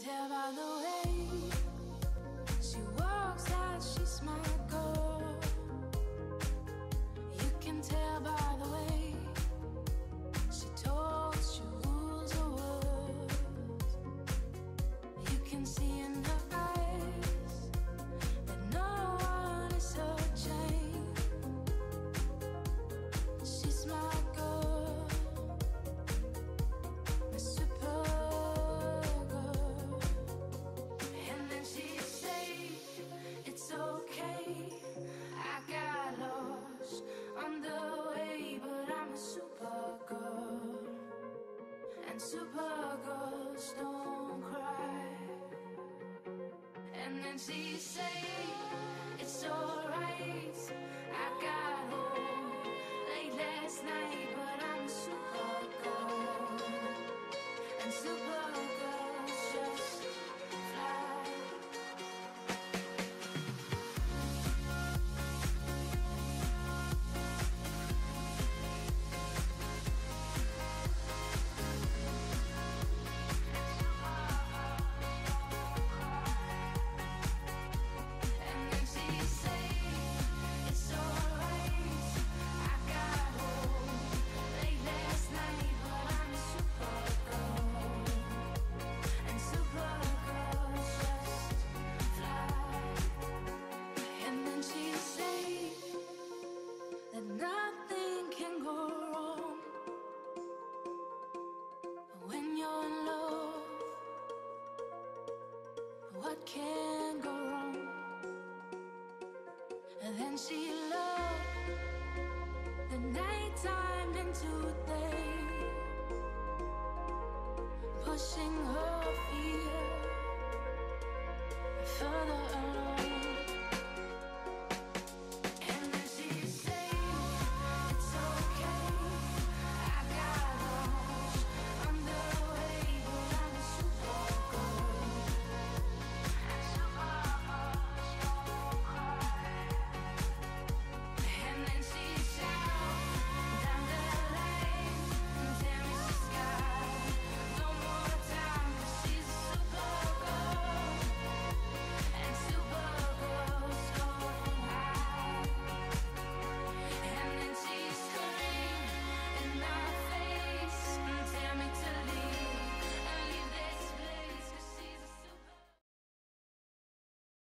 tell by the way she walks that she's my girl. You can tell by the way she talks, she rules her words. You can see in her eyes that no one is her chain. She's my girl, my super girl. And then she say it's okay, I got lost on the way, but I'm a super girl, and super girls don't cry. And then she say it's alright, I got home late last night, but I'm a super girl, and super girls just fly. And then she say it's alright, I got home late last night, but I'm a super girl, and super girls just fly. And then she say that nothing can go wrong when you're in love. What can go wrong? And then she loved the nighttime into day, pushing her fear further along.